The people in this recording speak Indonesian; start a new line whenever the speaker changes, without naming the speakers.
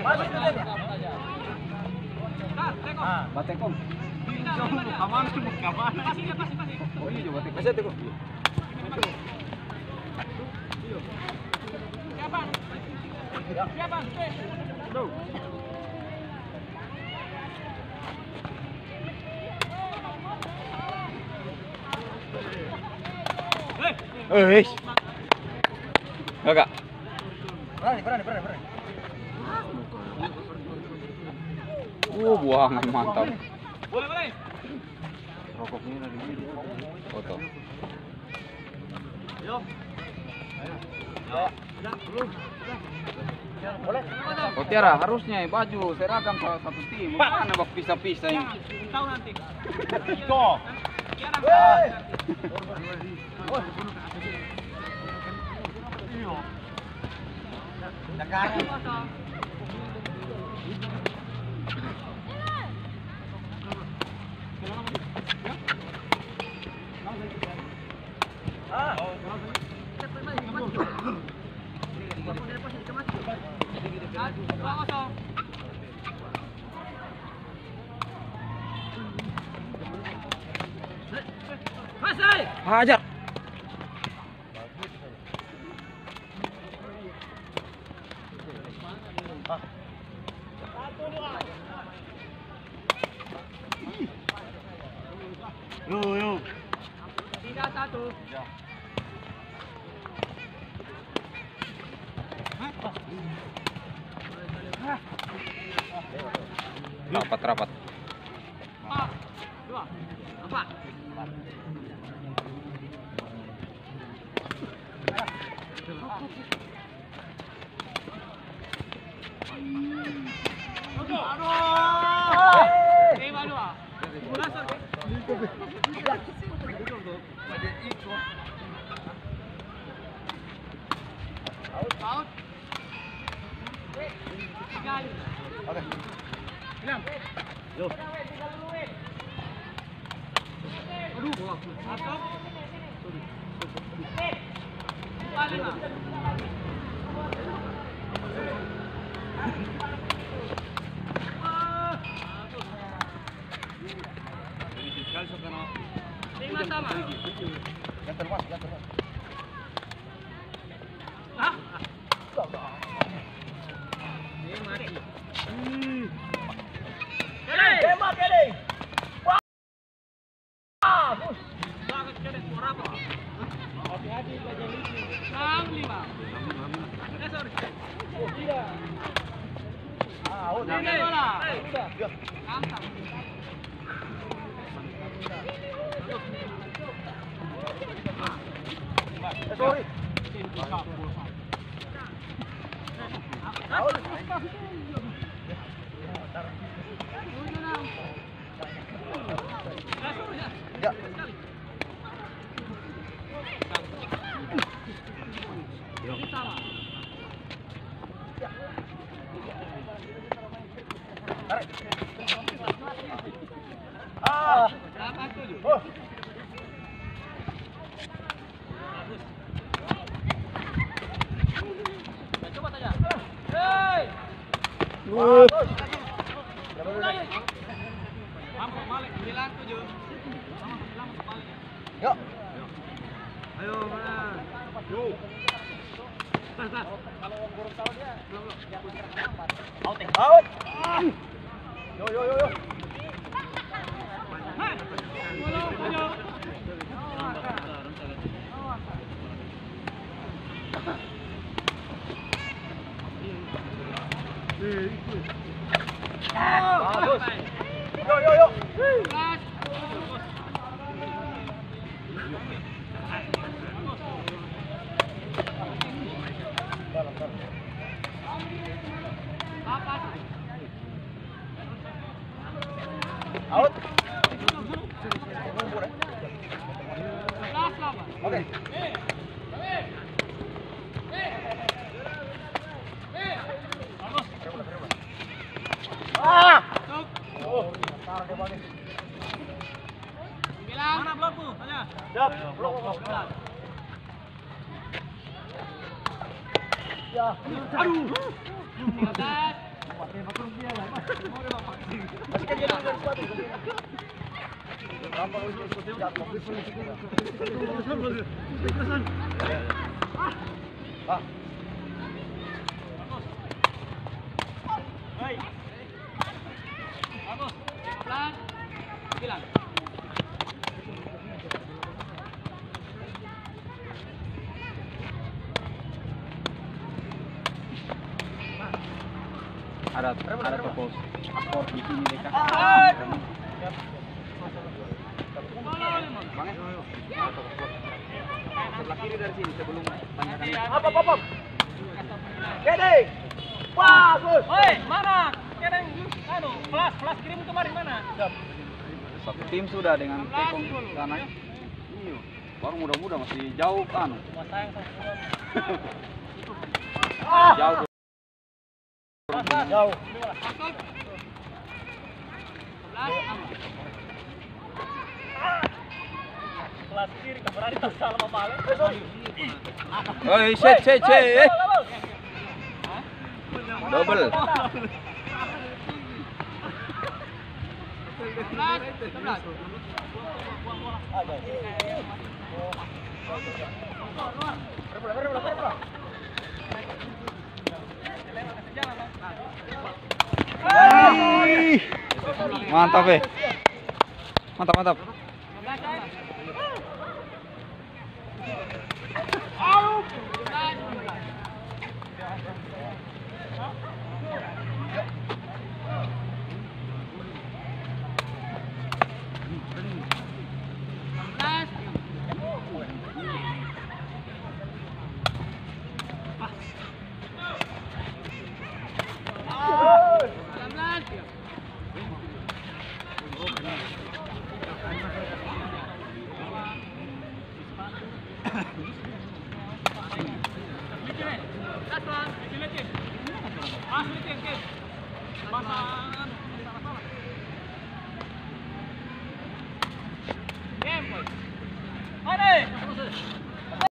Batekom. Oh iya, batek. Masih teko. Siapa? Tuh. Kakak. Berani. Buangan mantap. Boleh. Rokoknya dari ini. Foto. Yo. Boleh. Oh Tiara, harusnya baju seragam salah satu tim. Mana bak pisah-pisah ini? Tahu nanti. Go. Hajar. Yo. Tidak satu. Ya. Rapat. 2, 4. Out. Oke. Yo. Aduh, bola. Masuk. Balik lah. Lima sama. Yang termas. Ah? Tembak ini. Bagus. Bagus keren berapa? Hati-hati belajar ini. 5. Sorry. Iya. Udah. Udah. Gampang. Sorry. Ya. Coba tanya. Hei. Mampu balik 97. Yuk. Ayo mana? Yuk. Pas. Kalau burung tahu dia belum. Out. Yo. Bagus. Yo. Out. Oke. Mana blokmu? Tanya. Siap. Blok. Ya. Aduh. Ada toko sport di sini dekat. Bang, sebelah kiri dari sini sebelum tanyakan.
Apa? Gede. Bagus.
Oi, mana? Kedeng flash kirim kemarin mana?
Satu tim sudah dengan tekong sana. Iya. Baru muda-muda masih jauh kan. Jauh.
Jauh.
Kelas kiri kemarin tak salah apa balik.
Oi, set. Double. Mantap, mantap.
Last one,